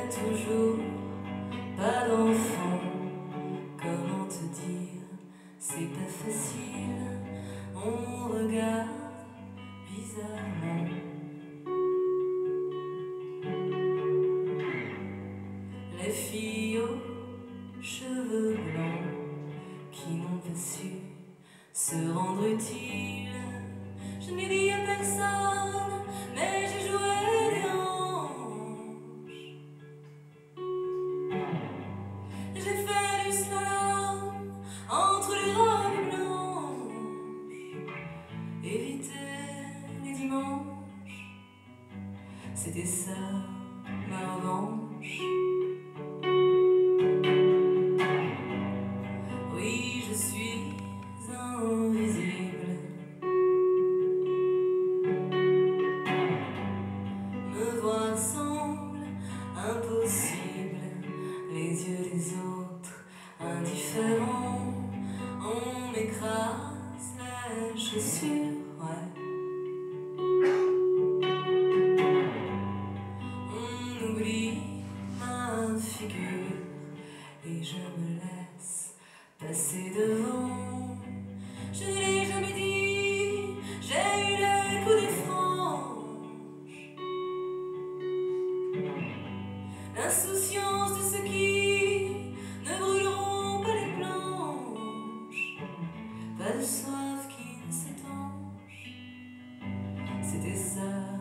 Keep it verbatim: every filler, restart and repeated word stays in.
mais toujours pas d'enfant. Comment te dire, c'est pas facile, on regarde bizarrement. Les filles aux cheveux blancs qui n'ont pas su se rendre utiles. Je n'ai dit à personne, mais j'ai joué des anges. J'ai fait du slalom entre les robes blanches. Éviter les dimanches, c'était ça ma revanche. Oui, je suis invisible. Me voir semble impossible. Les yeux des autres indifférents. On m'écrase la chaussure, ouais. On oublie ma figure et je me laisse passer devant. Je ne l'ai jamais dit, j'ai eu le coup des franges. L'insouciance de ceux qui ne brûleront pas les planches. Pas de soif qui ne s'étanche. C'était ça